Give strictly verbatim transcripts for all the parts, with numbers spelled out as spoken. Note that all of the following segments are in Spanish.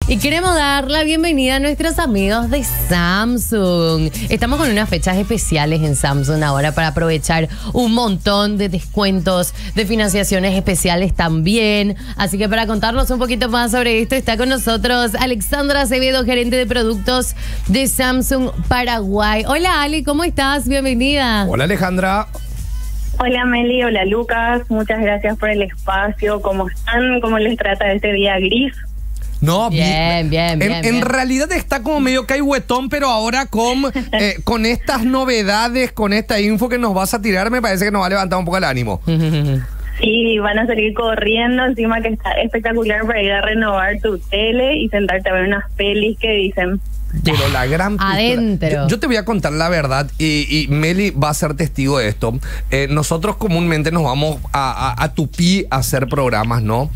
Y queremos dar la bienvenida a nuestros amigos de Samsung. Estamos con unas fechas especiales en Samsung ahora para aprovechar un montón de descuentos, de financiaciones especiales también. Así que para contarnos un poquito más sobre esto está con nosotros Alexandra Acevedo, gerente de productos de Samsung Paraguay. Hola Ale, ¿cómo estás? Bienvenida. Hola Alejandra. Hola Meli, hola Lucas, muchas gracias por el espacio. ¿Cómo están? ¿Cómo les trata este día gris? No, bien, bien, bien. En, bien. en realidad está como medio caihuetón, pero ahora con, eh, con estas novedades, con esta info que nos vas a tirar, me parece que nos va a levantar un poco el ánimo. Sí, van a salir corriendo, encima que está espectacular para ir a renovar tu tele y sentarte a ver unas pelis que dicen... Pero la gran pistola. Adentro. Yo, yo te voy a contar la verdad y, y Meli va a ser testigo de esto. Eh, nosotros comúnmente nos vamos a, a, a Tupí a hacer programas, ¿no?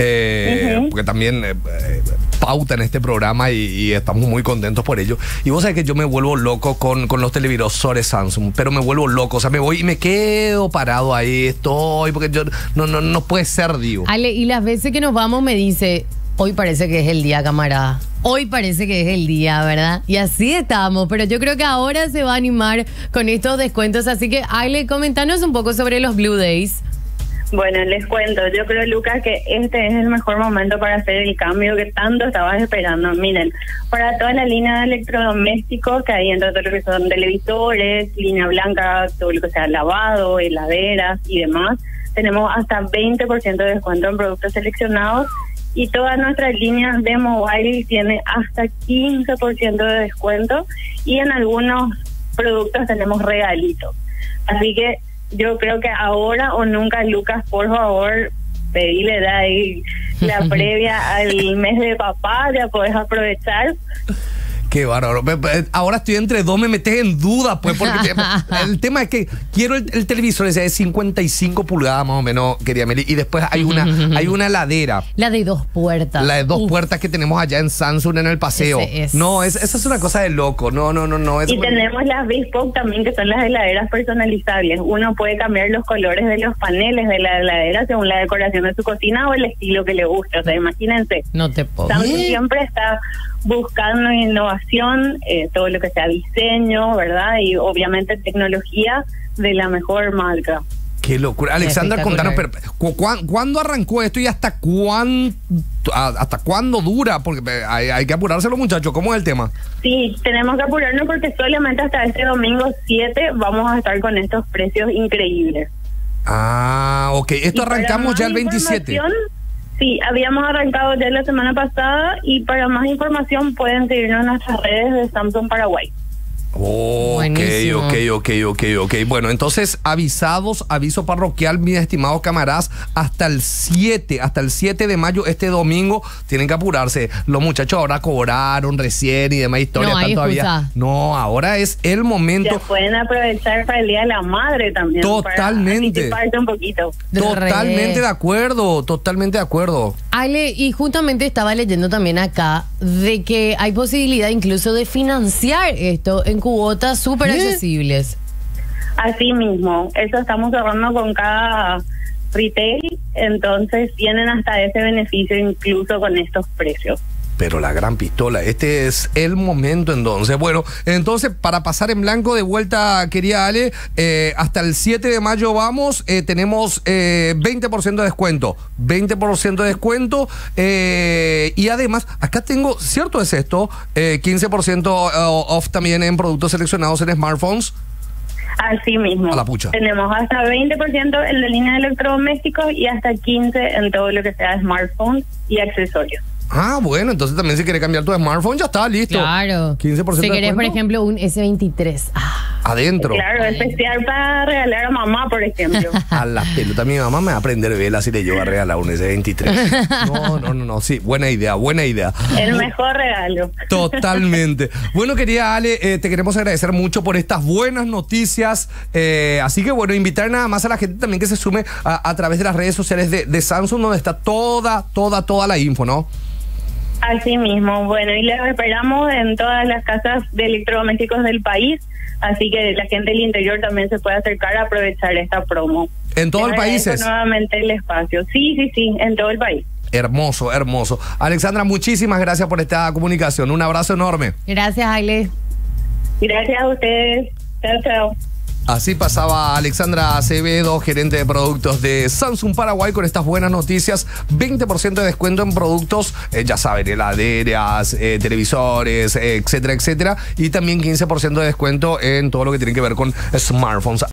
Eh, uh-huh. Porque también eh, eh, pauta en este programa y, y estamos muy contentos por ello. Y vos sabés que yo me vuelvo loco con, con los televisores Samsung, pero me vuelvo loco. O sea, me voy y me quedo parado ahí, estoy, porque yo no, no, no puede ser, digo. Ale, y las veces que nos vamos me dice, hoy parece que es el día, camarada. Hoy parece que es el día, ¿verdad? Y así estamos, pero yo creo que ahora se va a animar con estos descuentos. Así que, Ale, comentanos un poco sobre los Blue Days. Bueno, les cuento. Yo creo, Lucas, que este es el mejor momento para hacer el cambio que tanto estabas esperando. Miren, para toda la línea de electrodomésticos que hay entre todo lo que son televisores, línea blanca, todo lo que sea lavado, heladeras y demás, tenemos hasta veinte por ciento de descuento en productos seleccionados. Y todas nuestras líneas de mobile tiene hasta quince por ciento de descuento y en algunos productos tenemos regalitos. Así que yo creo que ahora o nunca, Lucas, por favor, pedile de ahí la previa al mes de papá, ya podés aprovechar. Qué bárbaro. Ahora estoy entre dos, me metes en duda, pues, porque el tema es que quiero el, el televisor ese de cincuenta y cinco pulgadas más o menos, quería Meli, y después hay una hay una heladera. La de dos puertas. La de dos Uf. puertas que tenemos allá en Samsung en el paseo. Es. No, es, esa es una cosa de loco. No, no, no, no. Y tenemos muy... las Bespoke también, que son las heladeras personalizables. Uno puede cambiar los colores de los paneles de la heladera según la decoración de su cocina o el estilo que le guste. O sea, imagínense. No te puedo. Samsung siempre está buscando innovación, eh, todo lo que sea diseño, ¿verdad? Y obviamente tecnología de la mejor marca. Qué locura. Alexandra, contanos, pero, ¿cu ¿cuándo arrancó esto y hasta cuándo, hasta cuándo dura? Porque hay, hay que apurárselo, muchachos. ¿Cómo es el tema? Sí, tenemos que apurarnos porque solamente hasta este domingo siete vamos a estar con estos precios increíbles. Ah, ok. Esto arrancamos ya el veintisiete. Sí, habíamos arrancado ya la semana pasada y para más información pueden seguirnos en nuestras redes de Samsung Paraguay. Oh, ok, ok, ok, ok, ok. Bueno, entonces avisados, aviso parroquial, mis estimados camaradas, hasta el siete, hasta el siete de mayo, este domingo, tienen que apurarse. Los muchachos ahora cobraron recién y demás historias. No, hay todavía. excusa. No, ahora es el momento. Ya pueden aprovechar para el Día de la Madre también. Totalmente. Para anticiparte un poquito. Totalmente de acuerdo, totalmente de acuerdo. Ale, y justamente estaba leyendo también acá de que hay posibilidad incluso de financiar esto en cuotas súper accesibles. Así mismo, eso estamos cerrando con cada retail, entonces tienen hasta ese beneficio incluso con estos precios. Pero la gran pistola, este es el momento entonces. Bueno, entonces para pasar en blanco de vuelta, quería Ale, eh, hasta el siete de mayo vamos, eh, tenemos eh, veinte por ciento de descuento, veinte por ciento de descuento eh, y además, acá tengo, ¿cierto es esto? Eh, quince por ciento off también en productos seleccionados en smartphones. Así mismo. A la pucha. Tenemos hasta veinte por ciento en la línea de electrodomésticos y hasta quince por ciento en todo lo que sea smartphones y accesorios. Ah, bueno, entonces también si querés cambiar tu smartphone, ya está, listo. Claro. quince por ciento si querés, de por ejemplo, un ese veintitrés. Ah. Adentro. Claro, especial para regalar a mamá, por ejemplo. A la pelota, mi mamá me va a aprender velas y le llevo a regalar un ese veintitrés. No, no, no, no, sí, buena idea, buena idea. El mejor regalo. Totalmente. Bueno, querida Ale, eh, te queremos agradecer mucho por estas buenas noticias. Eh, así que, bueno, invitar nada más a la gente también que se sume a, a través de las redes sociales de, de Samsung, donde está toda, toda, toda la info, ¿no? Así mismo, bueno, y les esperamos en todas las casas de electrodomésticos del país, así que la gente del interior también se puede acercar a aprovechar esta promo. ¿En todo el país? Nuevamente el espacio. Sí, sí, sí, en todo el país. hermoso, hermoso. Alexandra, muchísimas gracias por esta comunicación. Un abrazo enorme. Gracias, Aile. Gracias a ustedes. Chao, chao. Así pasaba Alexandra Acevedo, gerente de productos de Samsung Paraguay, con estas buenas noticias. veinte por ciento de descuento en productos, eh, ya saben, heladeras, eh, televisores, eh, etcétera, etcétera. Y también quince por ciento de descuento en todo lo que tiene que ver con smartphones.